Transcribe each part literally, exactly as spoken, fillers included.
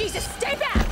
Jesus, stay back!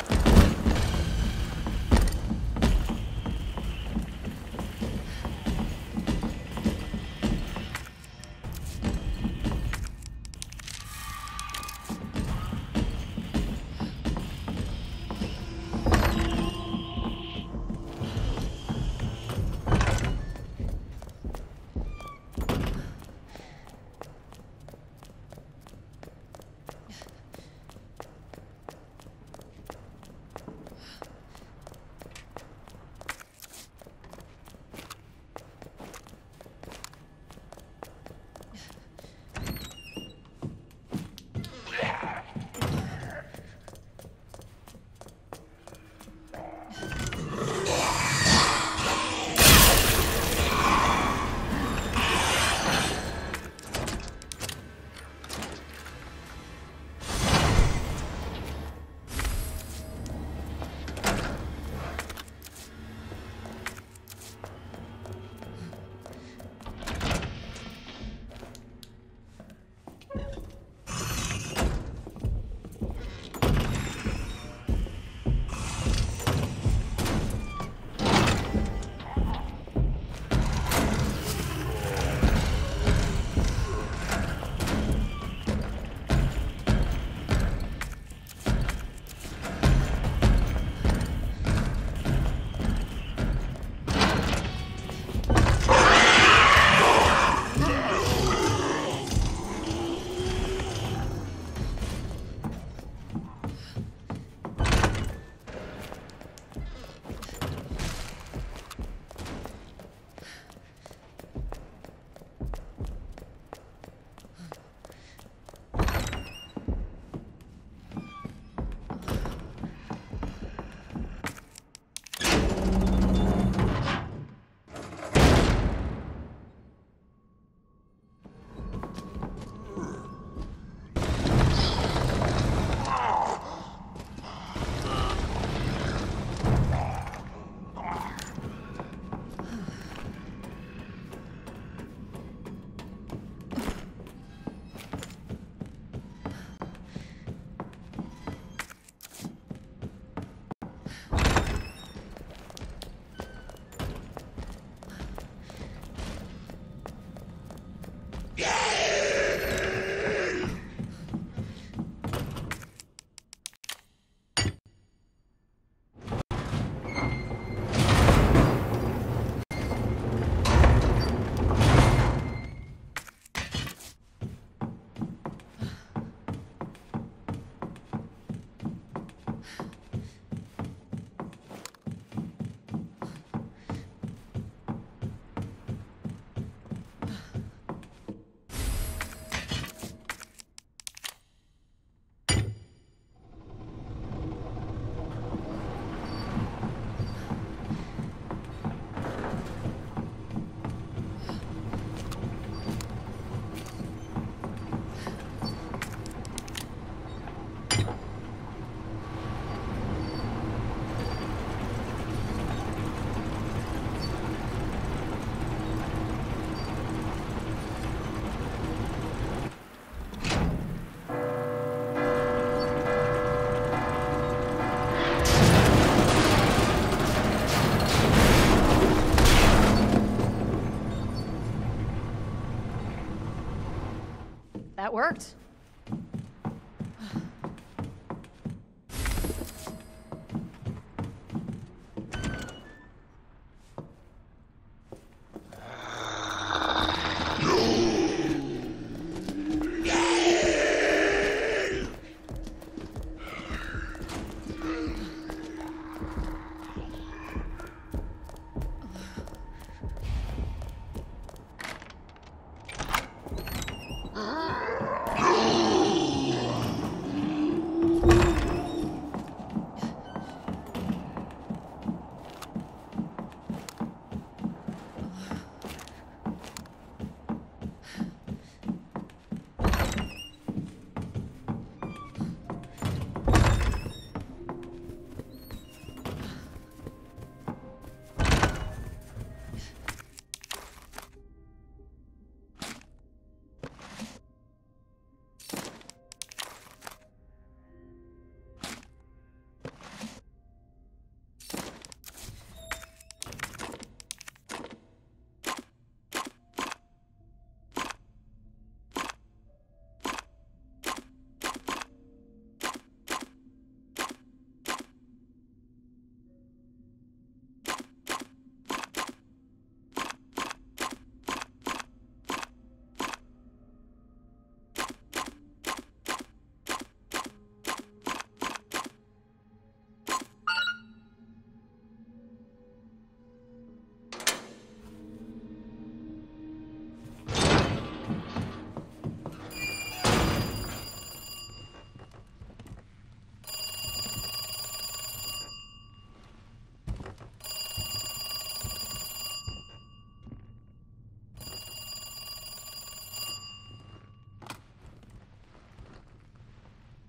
That worked.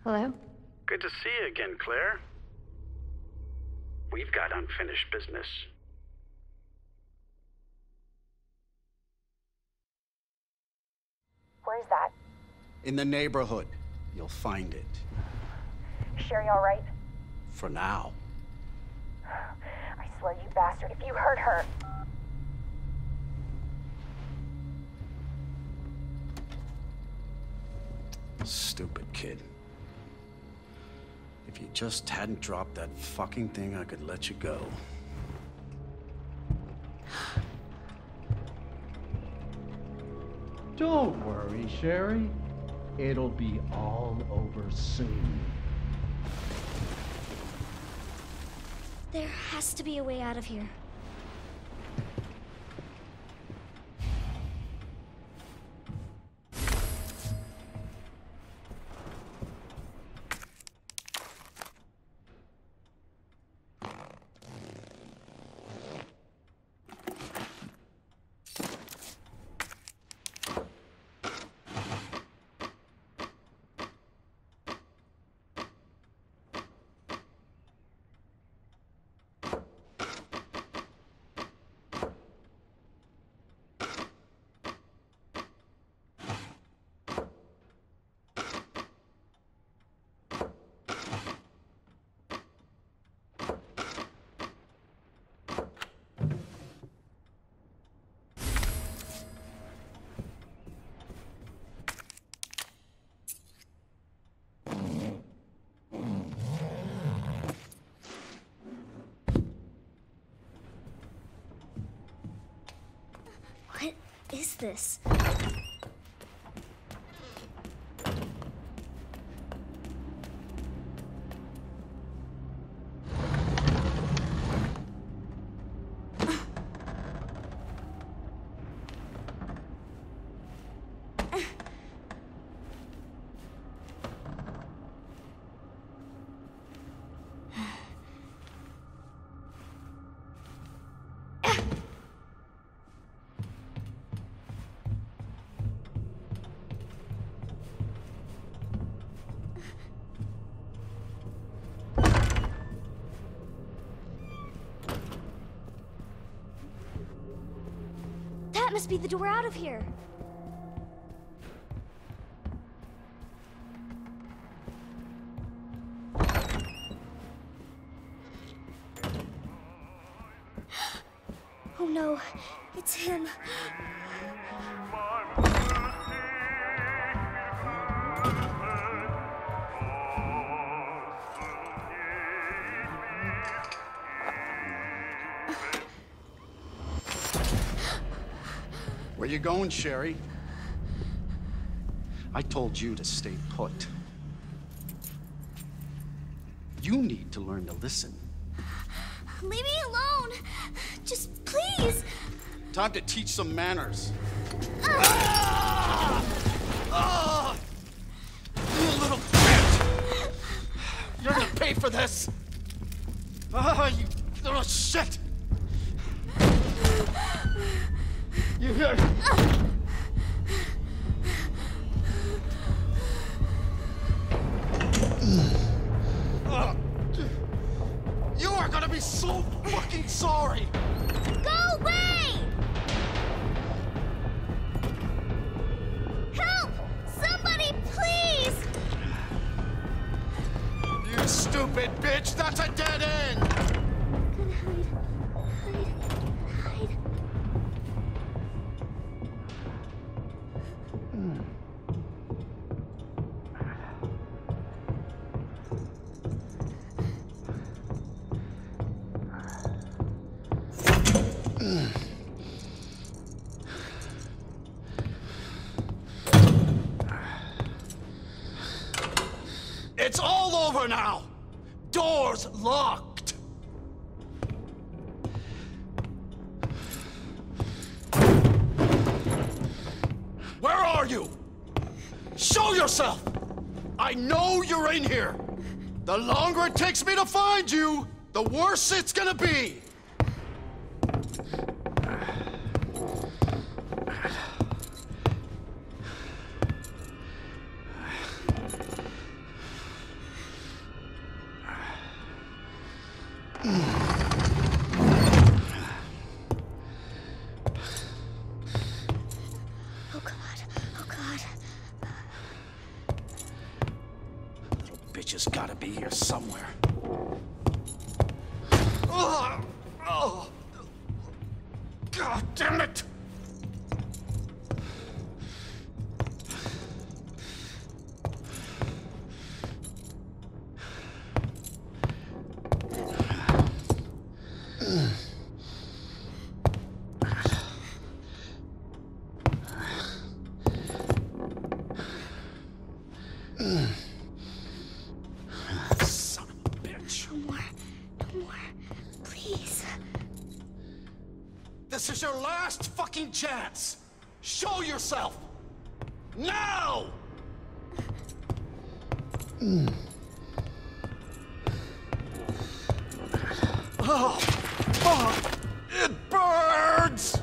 Hello? Good to see you again, Claire. We've got unfinished business. Where's that? In the neighborhood. You'll find it. Sherry all right? For now. I swear, you bastard, if you hurt her... Stupid kid. If you just hadn't dropped that fucking thing, I could let you go. Don't worry, Sherry. It'll be all over soon. There has to be a way out of here. What is this? That must be the door out of here. Oh no, it's him. Where you going, Sherry? I told you to stay put. You need to learn to listen. Leave me alone. Just please. Time to teach some manners. Ah! Ah! You little bitch! You're gonna pay for this! Ah, you little shit! You hear? You are gonna be so fucking sorry! Go away! Help! Somebody, please! You stupid bitch! That's a dead end! Gonna hide. Hide. Hide. It's all over now! Doors locked! Where are you? Show yourself! I know you're in here! The longer it takes me to find you, the worse it's gonna be! Oh God, oh God. Little bitch has gotta be here somewhere. Oh, oh. God damn it! Son of a bitch. No more, no more. Please. This is your last fucking chance! Show yourself! Now! Oh, fuck! It burns!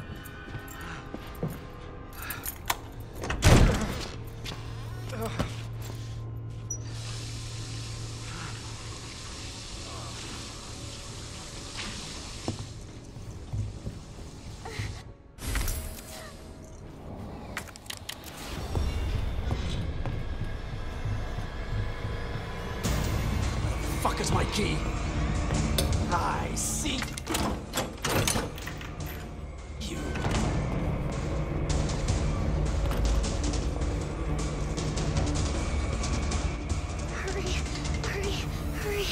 Fuck is my key? I see. You. Hurry, hurry, hurry.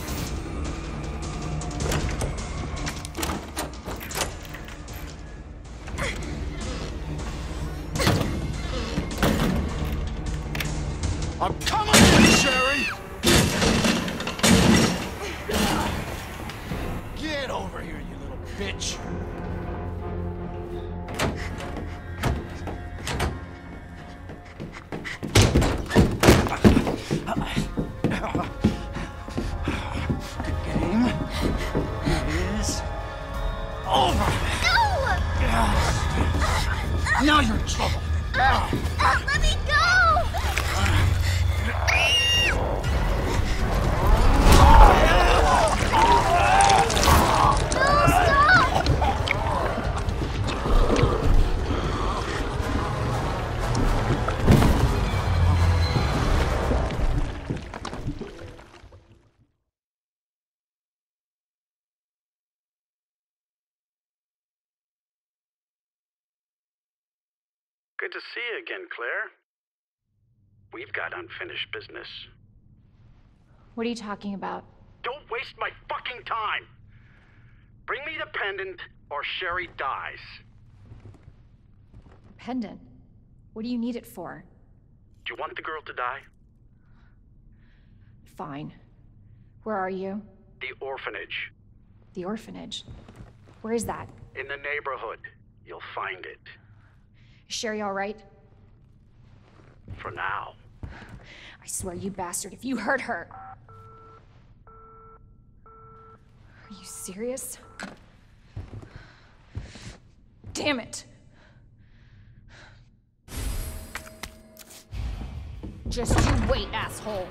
I'm coming in, Sherry! Get over here, you little bitch! Good game is over. Now you're in trouble. Uh, let me go! No, stop! Good to see you again, Claire. We've got unfinished business. What are you talking about? Don't waste my fucking time! Bring me the pendant, or Sherry dies. Pendant? What do you need it for? Do you want the girl to die? Fine. Where are you? The orphanage. The orphanage. Where is that? In the neighborhood. You'll find it. Is Sherry all right? For now. I swear, you bastard, if you hurt her... Are you serious? Damn it! Just you wait, asshole!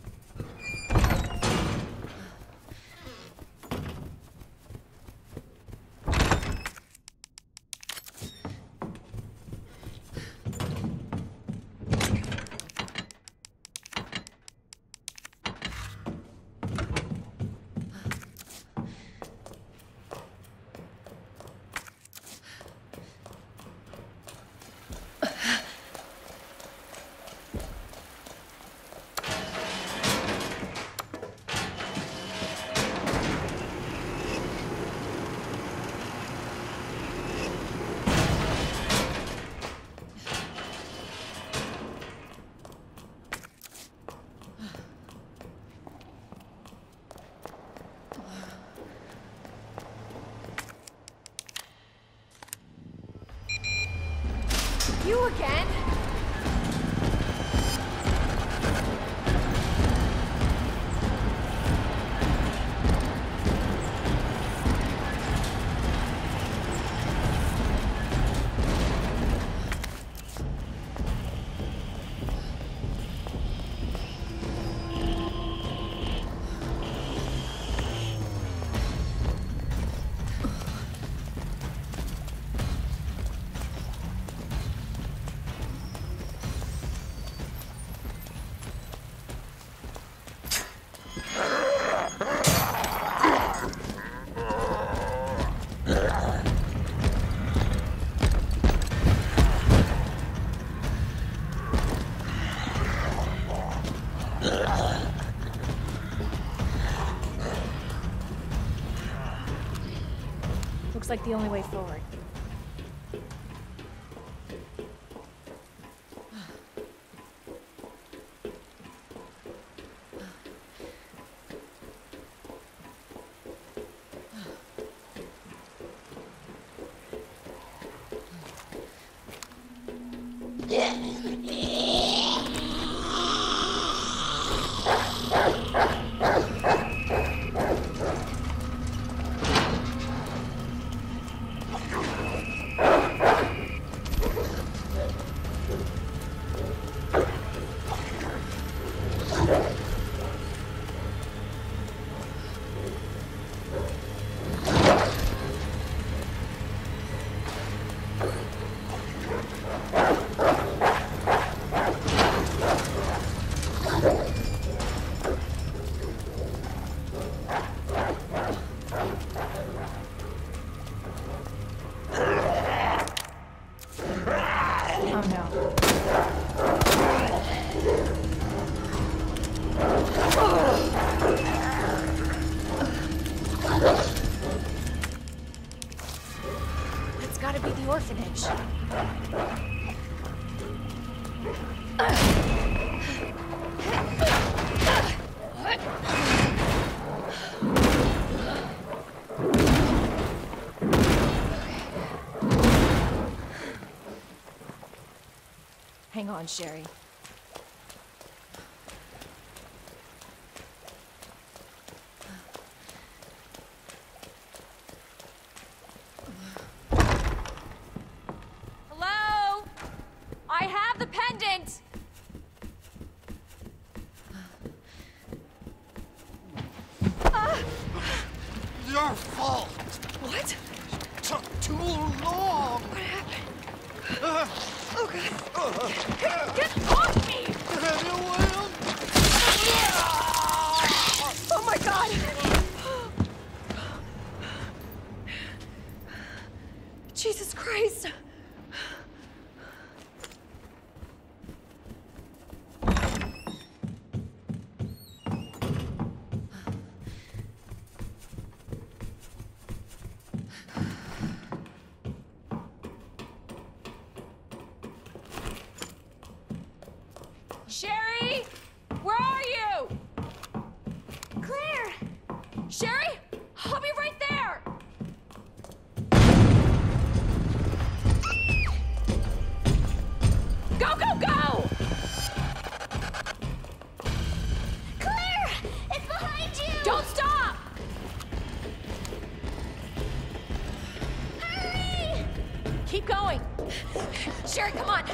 You again? Looks like the only way forward. Orphanage. Hang on, Sherry. Your fault! What? It took too long! What happened? Uh, Oh god! Uh, Get off me! William! Oh my god! Jesus Christ! Sherry? Where are you? Claire! Sherry? I'll be right there! Go, go, go! Claire! It's behind you! Don't stop! Hurry! Keep going. Sherry, come on.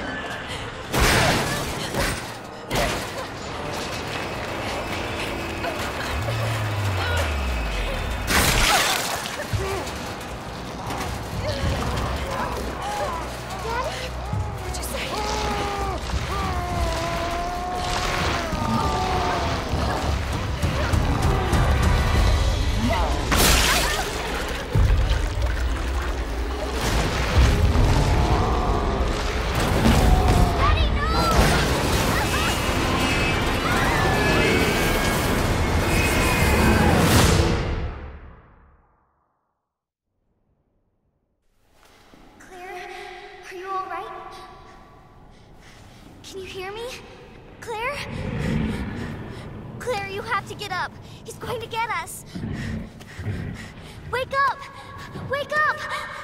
What'd you say? Daddy, no! Claire, are you all right? Can you hear me? Claire? Claire, you have to get up. He's going to get us. Wake up! Wake up!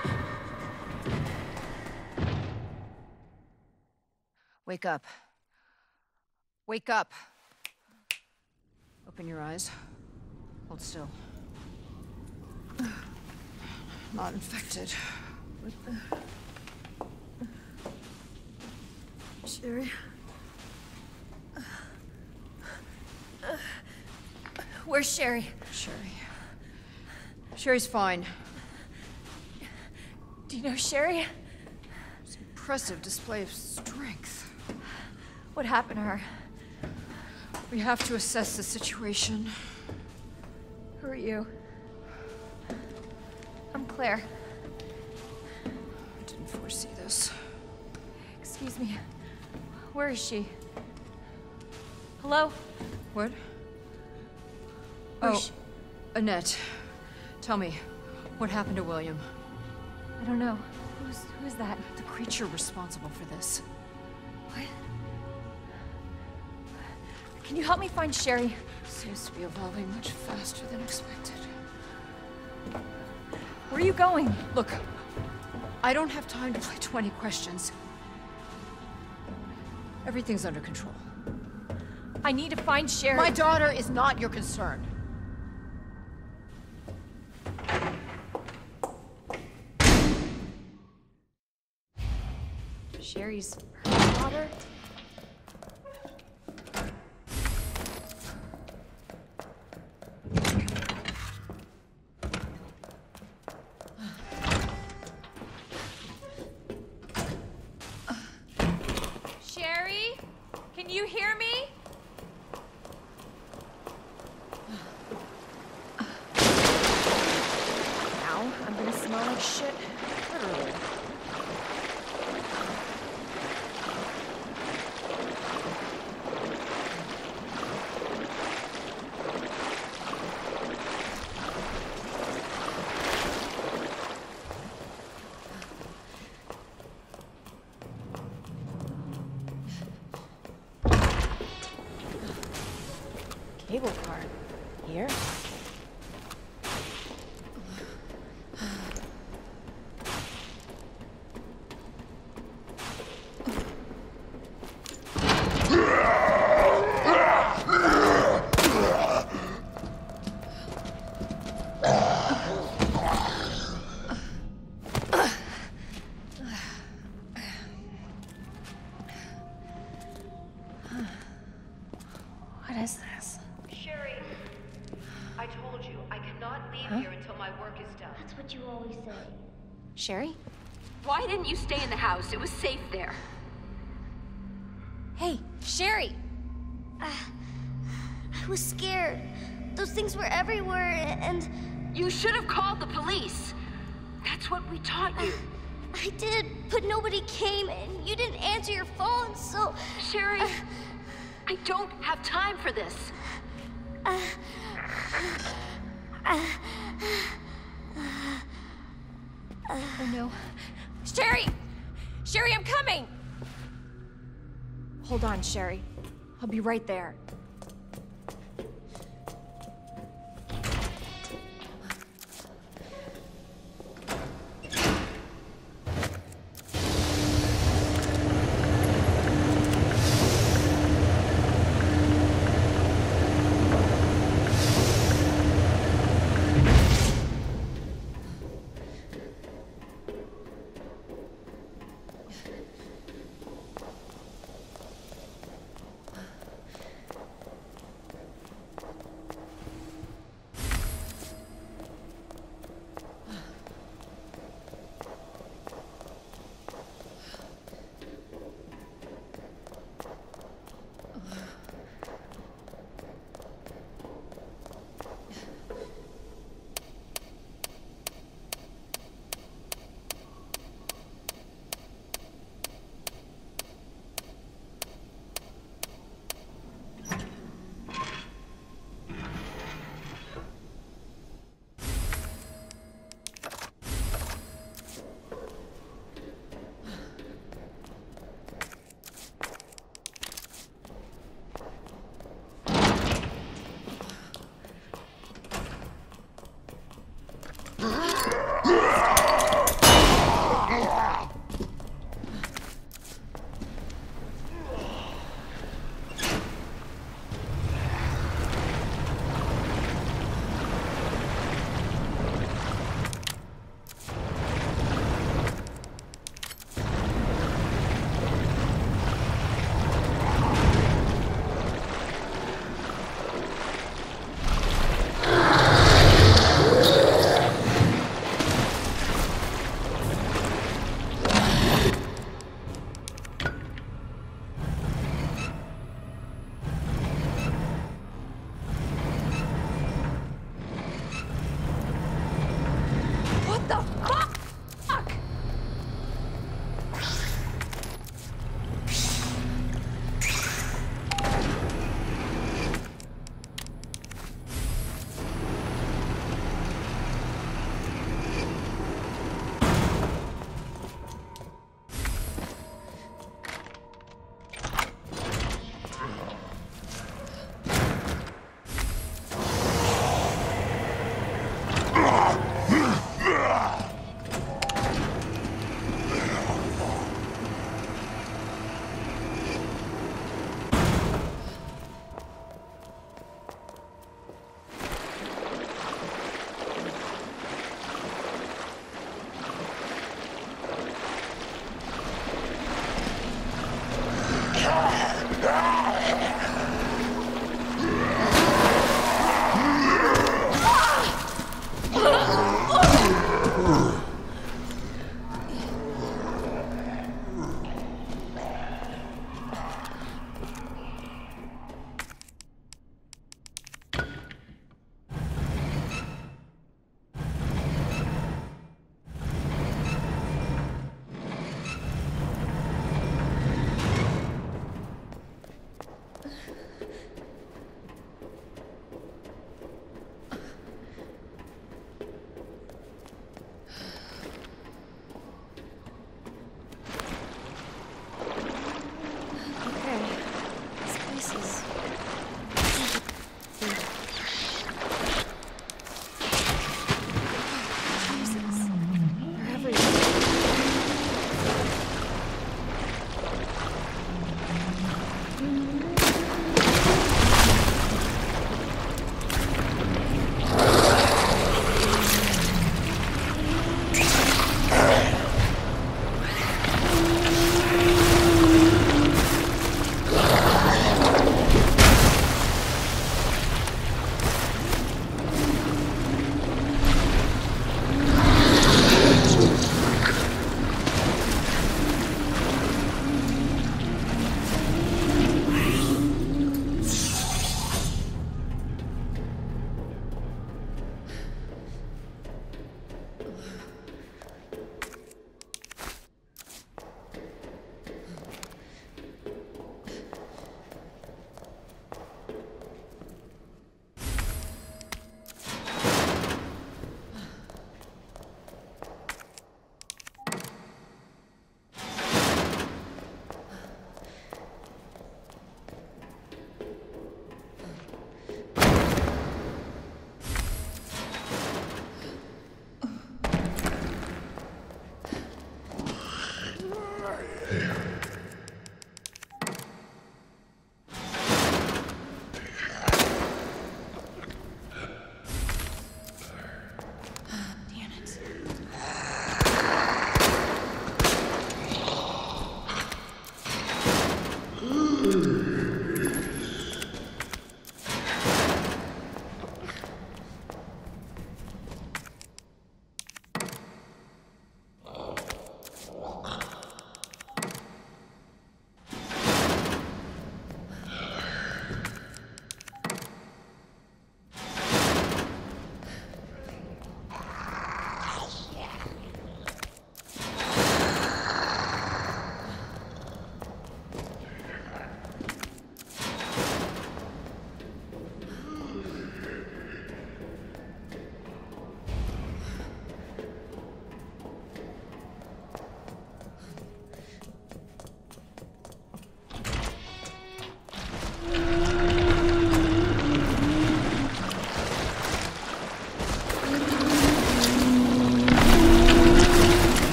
Wake up. Wake up. Open your eyes. Hold still. Not infected. What the... Sherry? Where's Sherry? Sherry. Sherry's fine. Do you know Sherry? It's an impressive display of strength. What happened to her? We have to assess the situation. Who are you? I'm Claire. I didn't foresee this. Excuse me. Where is she? Hello? What? Where's Oh, she? Annette. Tell me, what happened to William? I don't know. Who's, who's that? The creature responsible for this. What? Can you help me find Sherry? Seems to be evolving much faster than expected. Where are you going? Look, I don't have time to play twenty questions. Everything's under control. I need to find Sherry. My daughter is not your concern. Sherry's her daughter? Sherry? Can you hear me? Now I'm gonna smell like shit. Literally. Cable car. Here? What is this? Sherry, I told you, I cannot leave here until my work is done. That's what you always say. Sherry? Why didn't you stay in the house? It was safe there. Hey, Sherry! I was scared. Those things were everywhere, and You should have called the police. That's what we taught you. I did, but nobody came, and you didn't answer your phone, so... Sherry, I don't have time for this. Uh, uh, Oh no. Sherry! Sherry, I'm coming! Hold on, Sherry. I'll be right there.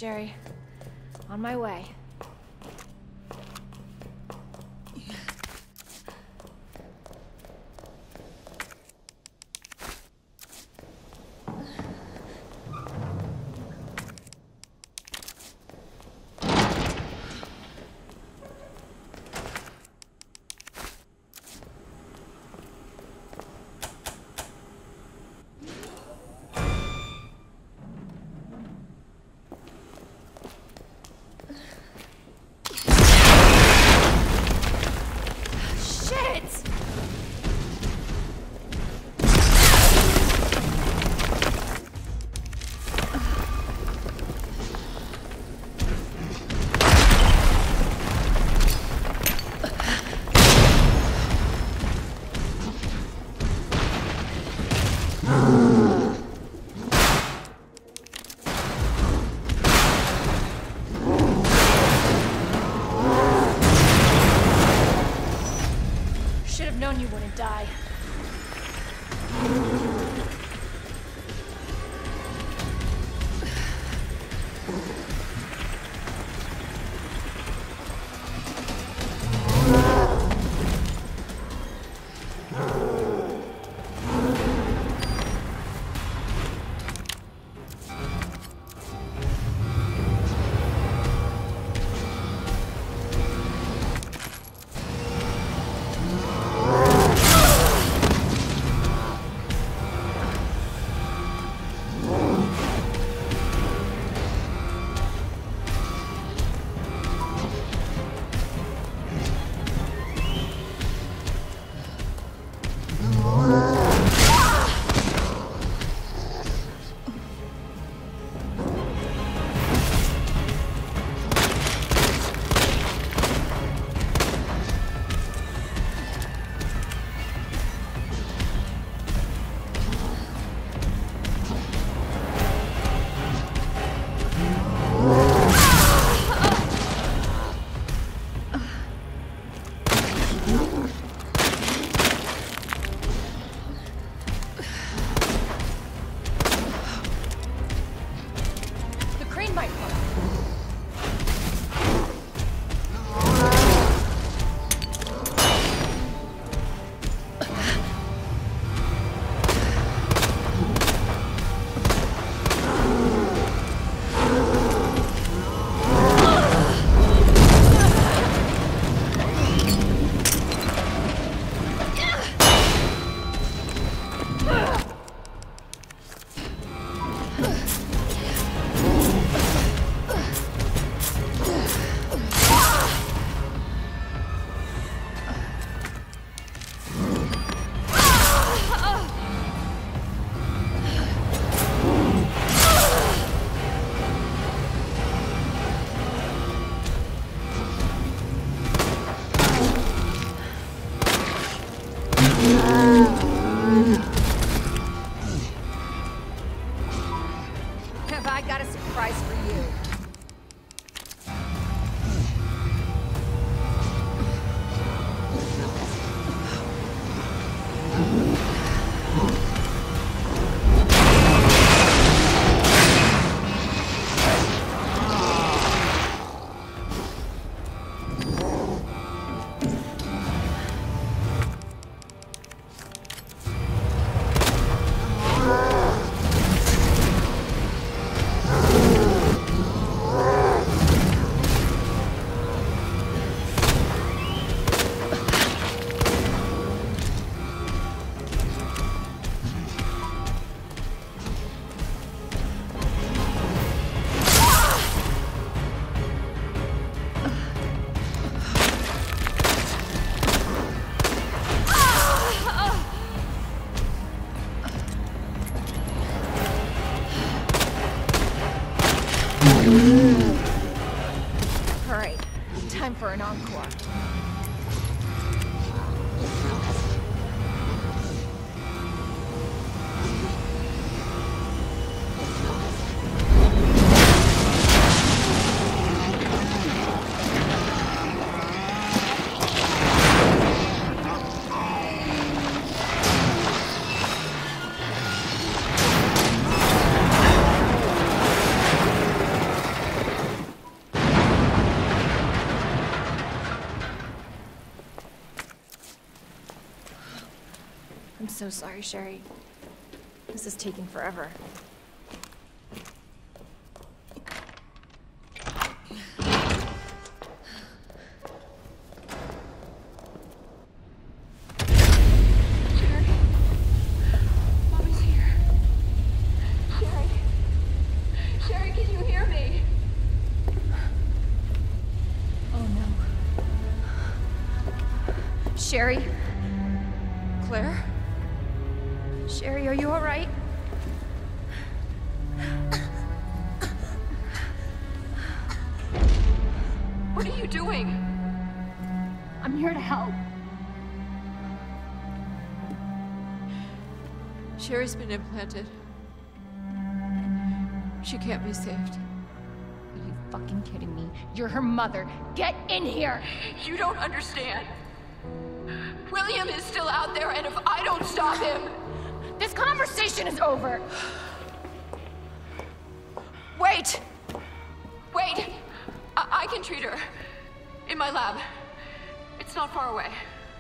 Sherry. On my way. You wouldn't die. Have I got a surprise for you? All right, time for an encore. so sorry, Sherry. This is taking forever. Sherry? Claire? Sherry, are you all right? What are you doing? I'm here to help. Sherry's been implanted. She can't be saved. Are you fucking kidding me? You're her mother. Get in here! You don't understand. William is still out there, and if I don't stop him... This conversation is over! Wait! Wait! I, I can treat her. In my lab. It's not far away.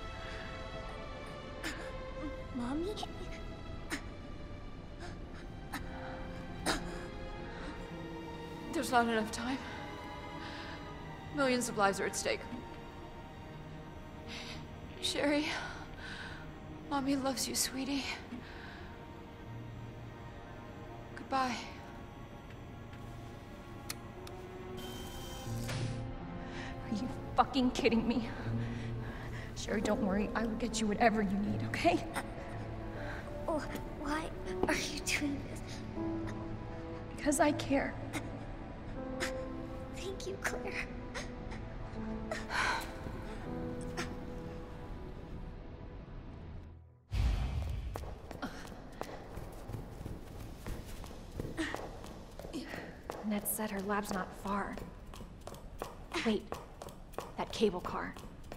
Mommy? There's not enough time. Millions of lives are at stake. Sherry, Mommy loves you, sweetie. Goodbye. Are you fucking kidding me? Sherry, don't worry. I will get you whatever you need, okay? Oh, why are you doing this? Because I care. Thank you, Claire. Ned said her lab's not far. Wait, that cable car.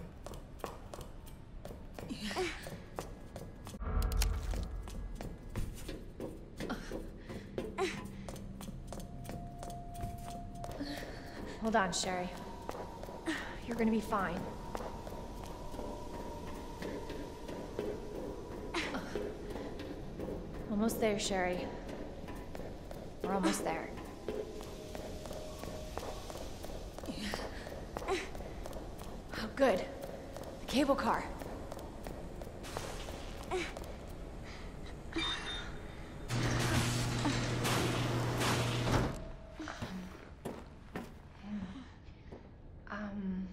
Hold on, Sherry. You're gonna be fine. Almost there, Sherry. We're almost there. Oh, good. The cable car. Um...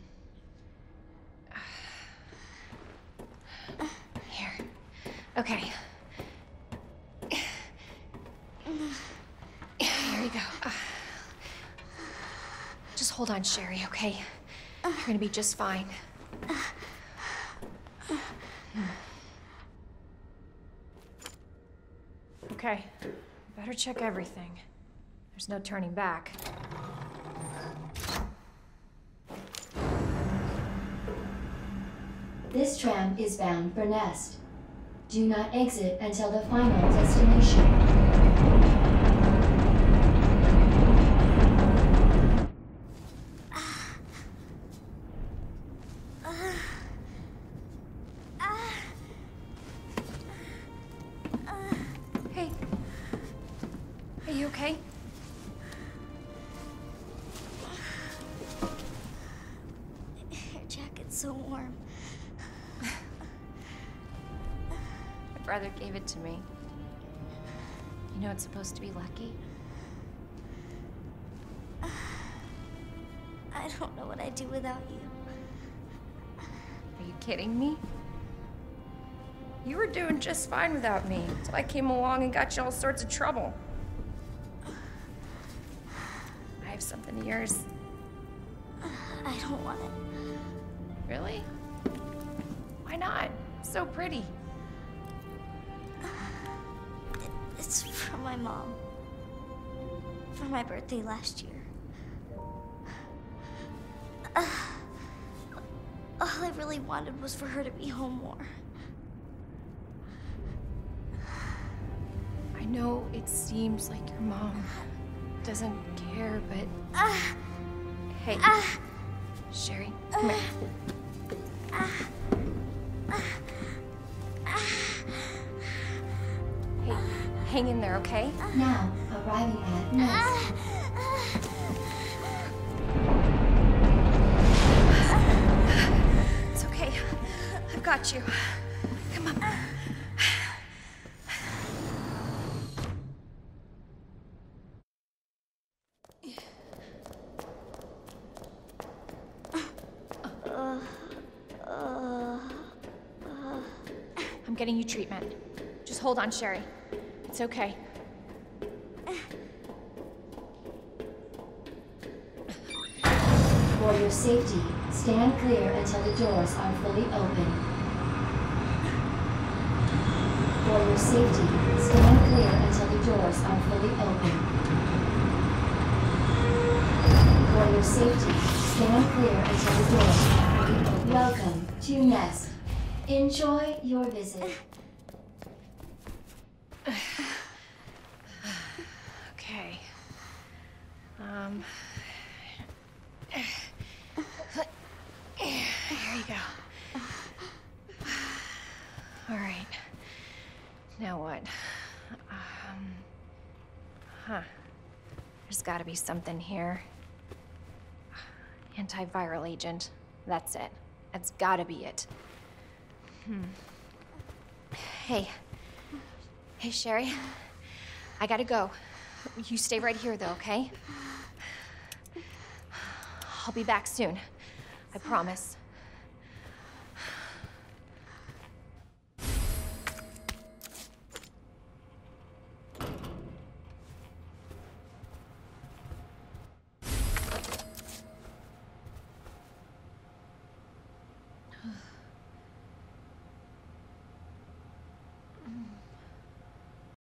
Here. Okay. Here you go. Just hold on, Sherry, okay? You're gonna be just fine. Okay, better check everything. There's no turning back. This tram is bound for Nest. Do not exit until the final destination. Are you okay? Your jacket's so warm. My brother gave it to me. You know it's supposed to be lucky. I don't know what I'd do without you. Are you kidding me? You were doing just fine without me, until I came along and got you all sorts of trouble. I have something of yours. I don't want it. Really? Why not? It's so pretty. It's from my mom. For my birthday last year. Uh, all I really wanted was for her to be home more. I know it seems like your mom doesn't care, but... Uh, hey, uh, Sherry, come here. Uh, uh, uh, hang in there, okay? Now, arriving at Nest. It's okay. I've got you. Come on. I'm getting you treatment. Just hold on, Sherry. It's okay. For your safety, stand clear until the doors are fully open. For your safety, stand clear until the doors are fully open. For your safety, stand clear until the doors are fully open. Welcome to Nest. Enjoy your visit. Okay. Um. Here you go. All right. Now what? Um. Huh. There's gotta be something here. Antiviral agent. That's it. That's gotta be it. Hmm. Hey. Hey, Sherry. I gotta go. You stay right here, though, okay? I'll be back soon. I promise.